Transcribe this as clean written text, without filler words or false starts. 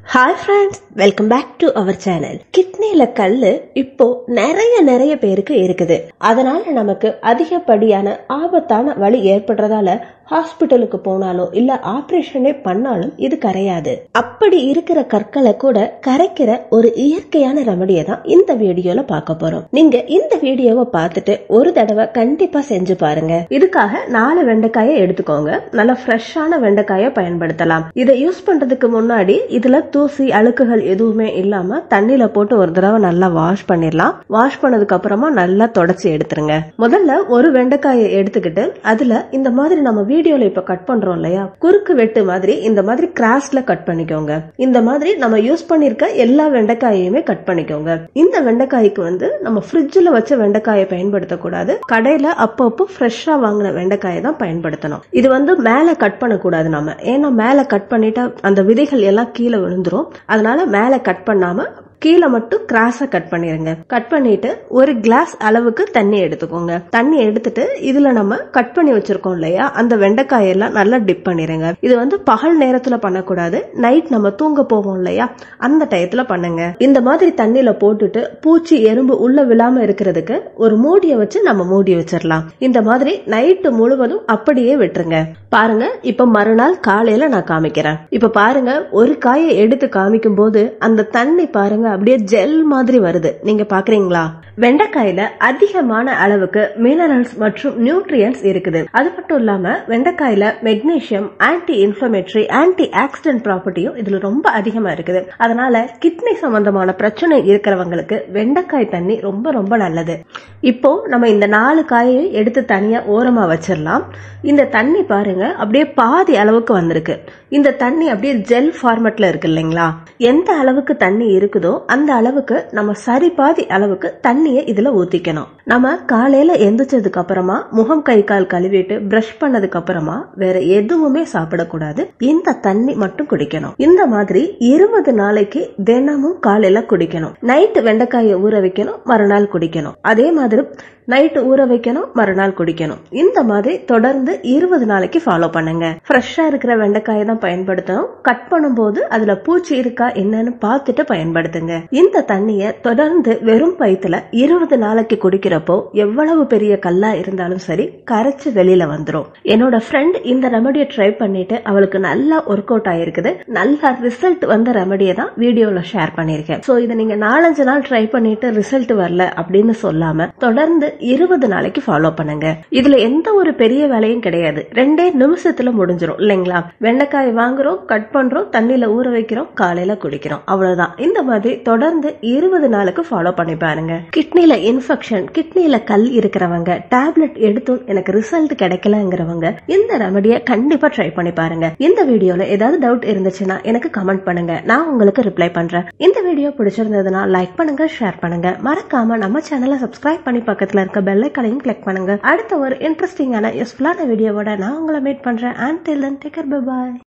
Hi friends, welcome back to our channel. கிட்னில கல்லு இப்போ நிறைய பேருக்கு இருக்குது. அதனால நமக்கு அதிகப்படியான ஆபத்தான வலி ஏற்படுறதால ஹாஸ்பிட்டலுக்கு போனாலோ இல்ல ஆபரேஷனே பண்ணாலும் இது கரையாது. அப்படி இருக்கிற கற்களை கூட கரைக்கிற ஒரு இயற்கையான ரெமடியை தான் இந்த வீடியோல பார்க்க போறோம். நீங்க இந்த வீடியோவை பார்த்துட்டு ஒரு தடவை கண்டிப்பா செஞ்சு பாருங்க. இதுக்காக 4 வெண்டைக்காயை எடுத்துக்கோங்க. நல்ல ஃப்ரெஷ்ஷான வெண்டைக்காயை பயன்படுத்தலாம். இதை யூஸ் பண்றதுக்கு முன்னாடி இதுல தூசி அழுக்குகள் எதுவுமே இல்லாம தண்ணியில போட்டு ஒரு தடவை நல்லா வாஷ் பண்ணிடலாம். வாஷ் பண்ணதுக்கு அப்புறமா நல்லா தொடச்சி எடுத்துருங்க. முதல்ல ஒரு வெண்டைக்காயை எடுத்துக்கிட்டு அதுல இந்த மாதிரி நம்ம வீடியோல இப்ப கட் பண்றோம் இல்லையா, குறுக்கு வெட்டு மாதிரி இந்த மாதிரி கிராஸ்ல கட் பண்ணிக்கோங்க. இந்த மாதிரி நம்ம யூஸ் பண்ணிருக்க எல்லா வெண்டைக்காயுமே கட் பண்ணிக்கோங்க. இந்த வெண்டைக்காய்க்கு நம்ம ஃப்ரிட்ஜ்ல வச்ச வெண்டைக்காயை பயன்படுத்தக்கூடாது. கடையில அப்பப்போ ஃப்ரெஷ்ஷா வாங்கின வெண்டைக்காயை தான் பயன்படுத்தணும். இது மேல கட் பண்ணக்கூடாது நம்ம, ஏன்னா மேல கட் பண்ணிட்டா அந்த விதைகள் எல்லாம் கீழே விழுந்துரும். அதனால மேல கட் பண்ணாம கீழே மட்டும் கிராஸா கட் பண்ணிருங்க. கட் பண்ணிட்டு ஒரு கிளாஸ் அளவுக்கு தண்ணி எடுத்துக்கோங்க. தண்ணி எடுத்துட்டு இதுல நம்ம கட் பண்ணி வச்சிருக்கோம் இல்லையா, அந்த வெண்டைக்காயெல்லாம் நல்லா டிப் பண்ணிருங்க. இது பகல் நேரத்துல பண்ணக்கூடாது, நைட் நம்ம தூங்க போவோம் இல்லையா அந்த டயத்துல பண்ணுங்க. இந்த மாதிரி தண்ணியில போட்டுட்டு பூச்சி எறும்பு உள்ள விழாம இருக்கிறதுக்கு ஒரு மூடிய வச்சு நம்ம மூடி வச்சிடலாம். இந்த மாதிரி நைட்டு முழுவதும் அப்படியே விட்டுருங்க. பாருங்க, இப்ப மறுநாள் காலையில நான் காமிக்கிறேன். இப்ப பாருங்க, ஒரு காயை எடுத்து காமிக்கும் போது அந்த தண்ணி பாருங்க அப்படியே ஜெல் மாதிரி வருது. நீங்க பாக்குறீங்களா? வெண்டைக்காயில அதிகமான அளவுக்கு மினரல்ஸ் மற்றும் நியூட்ரியன்ஸ் இருக்குது. அது மட்டும் இல்லாம வெண்டைக்காயில magnesium, anti inflammatory, antioxidant ப்ராப்பர்ட்டியும் இதுல ரொம்ப அதிகமா இருக்குது. அதனால கிட்னி சம்பந்தமான பிரச்சனை இருக்கிறவங்களுக்கு வெண்டைக்காய் தண்ணி ரொம்ப நல்லது. இப்போ நம்ம இந்த 4 காயை எடுத்து தனியா ஓரமா வச்சிடலாம். இந்த தண்ணி பாருங்க அப்படியே பாதி அளவுக்கு வந்திருக்கு. இந்த தண்ணி அப்படியே ஜெல் ஃபார்மட்ல இருக்கு இல்லைங்களா? எந்த அளவுக்கு தண்ணி இருக்குதோ அந்த அளவுக்கு நம்ம சரி பாதி அளவுக்கு தண்ணியை இதுல ஊத்திக்கணும். நம்ம காலையில எந்திரிச்சதுக்கு அப்புறமா முகம் கை கால் கழுவிட்டு பிரஷ் பண்ணதுக்கு அப்புறமா வேற எதுவுமே சாப்பிடக்கூடாது. இந்த தண்ணி மட்டும் குடிக்கணும். இந்த மாதிரி 20 நாளைக்கு தினமும் காலையில குடிக்கணும். நைட்டு வெண்டைக்காயை ஊற வைக்கணும், மறுநாள் குடிக்கணும். அதே மாதிரி நைட்டு ஊற வைக்கணும், மறுநாள் குடிக்கணும். இந்த மாதிரி தொடர்ந்து 20 நாளைக்கு ஃபாலோ பண்ணுங்க. ஃப்ரெஷ்ஷா இருக்கிற வெண்டைக்காயை தான் பயன்படுத்தணும். கட் பண்ணும்போது அதுல பூச்சி இருக்கா என்னன்னு பார்த்துட்டு பயன்படுத்துங்க. இந்த தண்ணிய தொடர்ந்து வெறும் வயித்துல 20 நாளைக்கு குடிக்கிறப்போ எவ்வளவு பெரிய கல்லா இருந்தாலும் சரி கரைச்சு வெளியில வந்துரும். என்னோட ஃப்ரெண்ட் இந்த ரெமடியை ட்ரை பண்ணிட்டு அவளுக்கு நல்லா ஒர்க் அவுட் ஆயிருக்குது. நல்ல ரிசல்ட் வந்த ரெமடியை தான் வீடியோல ஷேர் பண்ணிருக்கேன். சோ இதை நீங்க 4-5 நாள் ட்ரை பண்ணிட்டு ரிசல்ட் வரல அப்படின்னு சொல்லாம தொடர்ந்து 20 நாளைக்கு ஃபாலோ பண்ணுங்க. இதுல எந்த ஒரு பெரிய வேலையும் கிடையாது. 2 நிமிஷத்துல முடிஞ்சிரும் இல்லைங்களா? வெண்டைக்காய் வாங்குறோம், கட் பண்றோம், தண்ணியில ஊற வைக்கிறோம், காலையில குடிக்கிறோம், அவ்வளவுதான். இந்த மாதிரி தொடர்ந்து 20 நாளுக்கு ஃபாலோ பண்ணி பாருங்க. கிட்னில இன்ஃபெக்ஷன், கிட்னில கல் இருக்கிறவங்க, டேப்லெட் எடுத்தும் எனக்கு ரிசல்ட் கிடைக்கலங்கிறவங்க இந்த ரெமடியை கண்டிப்பா ட்ரை பண்ணி பாருங்க. இந்த வீடியோல ஏதாவது டவுட் இருந்துச்சுன்னா எனக்கு கமெண்ட் பண்ணுங்க, நான் உங்களுக்கு ரிப்ளை பண்றேன். இந்த வீடியோ பிடிச்சிருந்ததுன்னா லைக் பண்ணுங்க, ஷேர் பண்ணுங்க. மறக்காம நம்ம சேனலை சப்ஸ்கிரைப் பண்ணி பக்கத்துல இருக்க பெல் ஐகானையும் கிளிக் பண்ணுங்க. அடுத்த ஒரு இன்ட்ரெஸ்டிங்கான யூஸ்ஃபுல்லான வீடியோவோட நான் உங்களை மீட் பண்றேன். Until then, take care, bye bye.